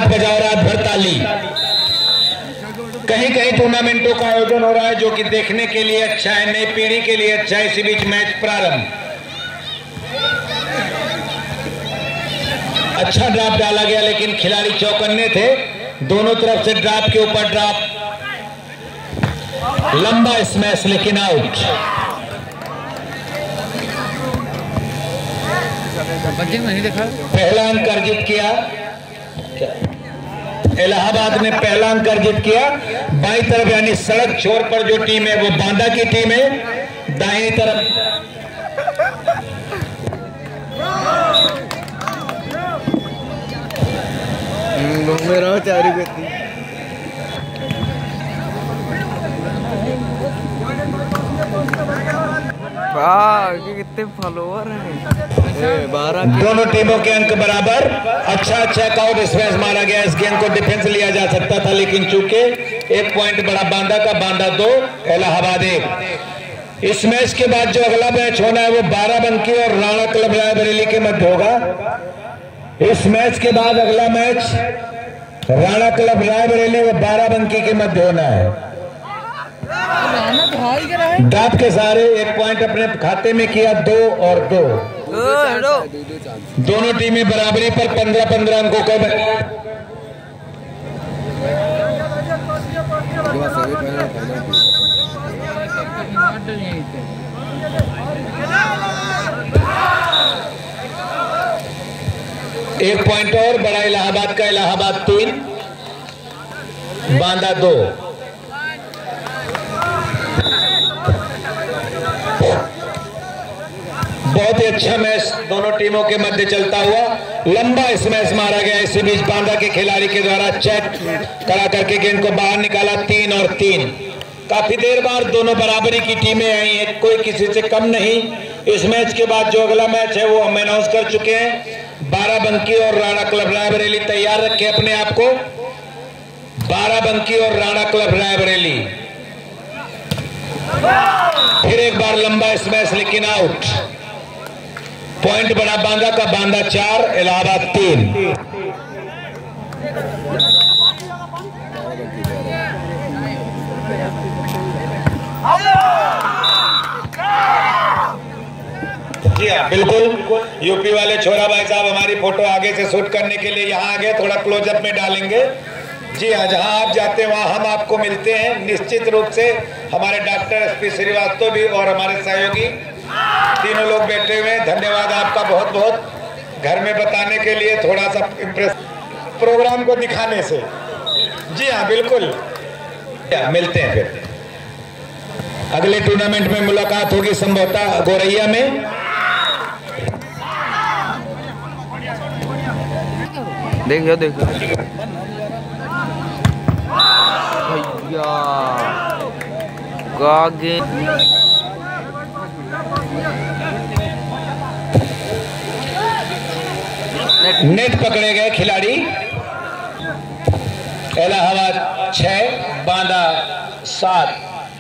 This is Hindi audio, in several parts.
बजाओ रात भर ताली। कहीं कहीं टूर्नामेंटों का आयोजन हो रहा है जो कि देखने के लिए अच्छा है, नई पीढ़ी के लिए अच्छा है। इसी बीच मैच प्रारंभ, अच्छा ड्रॉप डाला गया लेकिन खिलाड़ी चौकन्ने थे। दोनों तरफ से ड्रॉप के ऊपर ड्रॉप, लंबा स्मैश लेकिन आउट। नहीं देखा। पहला अंक अर्जित किया इलाहाबाद ने, पहला अंक अर्जित किया। बाईं तरफ यानी सड़क छोर पर जो टीम है वो बांदा की टीम है। दाहिनी तरफ मेरा चारी बेटी कितने फॉलोअर हैं। 12 दोनों टीमों के अंक बराबर। अच्छा चेकआउट स्मैश मारा गया। इस गेंद को डिफेंस लिया जा सकता था लेकिन चूंकि 1 पॉइंट बड़ा बांदा का, बांदा 2 इलाहाबाद 1। इस मैच के बाद जो अगला मैच होना है वो बाराबंकी और राणा क्लब रायबरेली के मध्य होगा। इस मैच के बाद अगला मैच राणा क्लब रायबरेली व बाराबंकी के मध्य होना है। डाप के सारे 1 पॉइंट अपने खाते में किया, 2 और 2। दोनों टीमें बराबरी पर 15-15 अंकों का। एक पॉइंट और बड़ा इलाहाबाद का, इलाहाबाद 3 बांदा 2। बहुत ही अच्छा मैच दोनों टीमों के मध्य चलता हुआ। लंबा स्मैश मारा गया। इसी बीच बांदा के खिलाड़ी के द्वारा चेक करा करके गेंद को बाहर निकाला। 3 और 3। काफी देर बाद दोनों बराबरी की टीमें आई हैं, कोई किसी से कम नहीं। इस मैच के बाद जो अगला मैच है वो हम अनाउंस कर चुके हैं। बाराबंकी और राणा क्लब रायबरेली तैयार रखे अपने आप को। बाराबंकी और राणा क्लब रायबरेली। फिर एक बार लंबा स्मैश लेकिन आउट। पॉइंट बड़ा बांदा का, बांदा 4 इलाहाबाद 3। जी हाँ बिल्कुल, यूपी वाले छोरा भाई साहब हमारी फोटो आगे से शूट करने के लिए यहाँ आ गए, थोड़ा क्लोजअप में डालेंगे। जी हाँ, जहाँ आप जाते हैं वहाँ हम आपको मिलते हैं निश्चित रूप से। हमारे डॉक्टर SP श्रीवास्तव भी और हमारे सहयोगी तीनों लोग बैठे हुए हैं। धन्यवाद आपका बहुत बहुत, घर में बताने के लिए, थोड़ा सा इम्प्रेस प्रोग्राम को दिखाने से। जी हाँ बिल्कुल, मिलते हैं फिर। अगले टूर्नामेंट में मुलाकात होगी संभवतः गोरैया में। देखो देखो भैया गागे नेट पकड़े गए खिलाड़ी। इलाहाबाद 6 बांदा 7।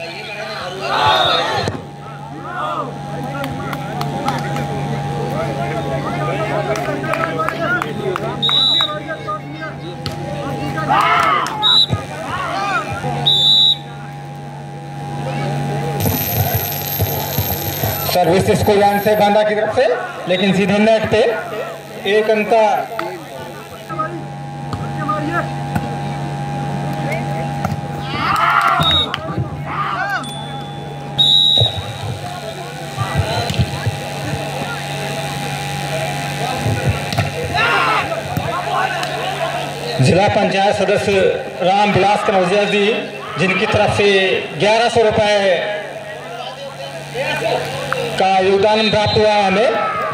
सर्विस इसको जान से बांदा की तरफ से, लेकिन सीधे नेट पे 1 अंक का। जिला पंचायत सदस्य राम विलास कनौजिया जी, जिनकी तरफ से 1100 रुपए का योगदान प्राप्त हुआ हमें।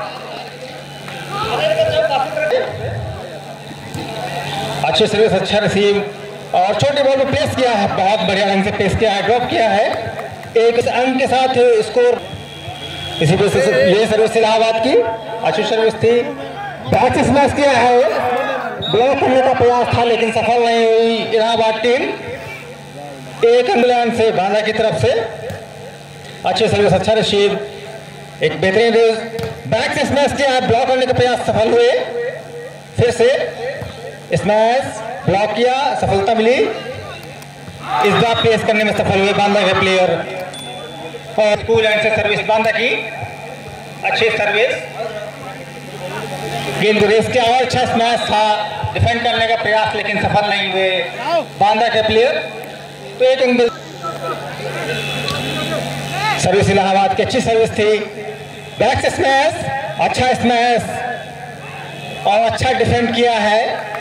अच्छी सर्विस, अच्छा रिसीव और छोटे बॉल में पेश किया है, बहुत बढ़िया ढंग से पेश किया है, ड्रॉप किया है। 1 अंक के साथ स्कोर। इसी वजह से ये सर्विस इलाहाबाद की अच्छी सर्विस थी। बैक स्मैश किया है, ब्लॉक करने का प्रयास था लेकिन सफल नहीं हुई इलाहाबाद टीम। 1 अंक से बांदा की तरफ से अच्छे सर्विस, अच्छा रिसीव, एक बेहतरीन बैक से स्मैश किया है, ब्लॉक करने का प्रयास सफल हुए। फिर से स्मैश ब्लॉक किया, सफलता मिली। इस बार पेश करने में सफल हुए बांदा के प्लेयर और कूल एंड से सर्विस बांदा की अच्छी सर्विस, गेंद को रेस किया और अच्छा स्मैश था, डिफेंड करने का प्रयास लेकिन सफल नहीं हुए बांदा के प्लेयर। तो एक अंक सर्विस इलाहाबाद की अच्छी सर्विस थी, बैक से स्मैश, अच्छा स्मैश और अच्छा डिफेंड किया है।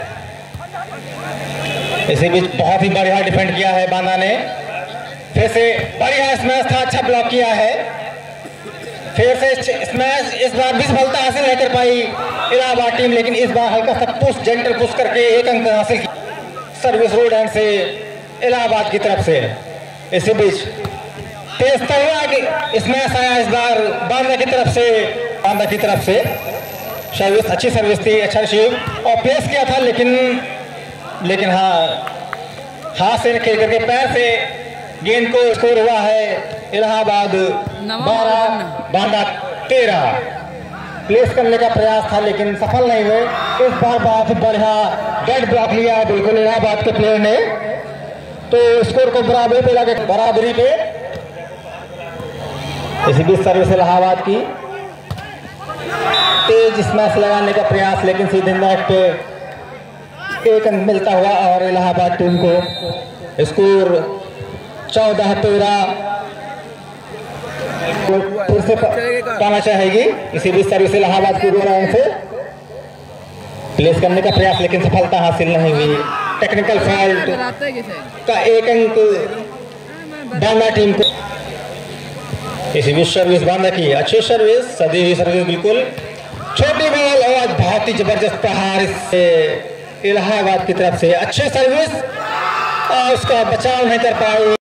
इसी बीच बहुत ही बढ़िया डिफेंड किया है बांदा ने, फिर से बढ़िया स्मैश था, अच्छा ब्लॉक किया है, फिर से स्मैश। इस बार भी सफलता हासिल नहीं कर पाई इलाहाबाद टीम, लेकिन इस बार हल्का सा पुश, जेंटल पुश करके एक अंक हासिल किया सर्विस रोड एंड से इलाहाबाद की तरफ से। इसी बीच तेज हुआ स्मैश आया इस बार बांदा की तरफ से, बांदा की तरफ से सर्विस अच्छी सर्विस थी, अच्छा रिसीव और पेश किया था, लेकिन हाँ हाथ से खेल करके पैर से गेंद को स्कोर हुआ है इलाहाबाद 12 बांदा 13। प्लेस करने का प्रयास था लेकिन सफल नहीं हुए। इस बार बहुत बढ़िया डेड ब्लॉक लिया है बिल्कुल इलाहाबाद के प्लेयर ने, तो स्कोर को बराबरी पे लाके बराबरी पे। इसी बीच सर्विस इलाहाबाद की तेज स्मैश लगाने का प्रयास, लेकिन सीधे नेट पे एक अंक मिलता हुआ और इलाहाबाद टीम को स्कोर 14-13 फिर से पाना चाहेगी। इसी बीच सर्विस इलाहाबाद की गोल से प्लेस करने का प्रयास लेकिन सफलता हासिल नहीं हुई। टेक्निकल फॉल्ट का एक अंक बांदा टीम को। इसी बीच सर्विस बांदा की अच्छी सर्विस, सदी हुई सर्विस, बिल्कुल छोटी बॉल और बहुत ही जबरदस्त प्रहार इससे इलाहाबाद की तरफ से, अच्छी सर्विस और उसका बचाव नहीं कर पाई।